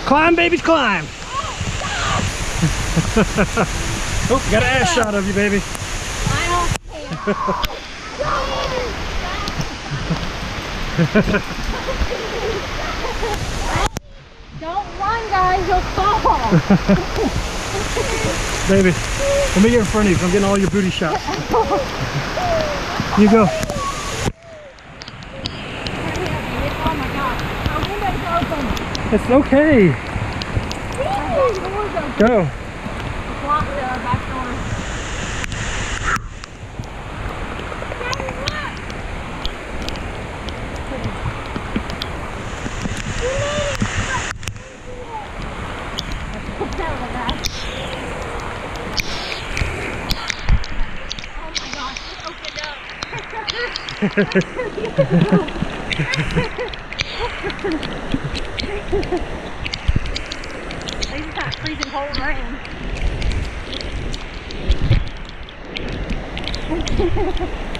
Climb, babies, climb. Oh, got an ass shot of you, baby. I don't care. Don't run, guys, you'll fall. Baby, let me get in front of you 'cause I'm getting all your booty shots. You go. Oh my God. Our window's open. It's okay. Go. Block the back door. These are not freezing cold rain.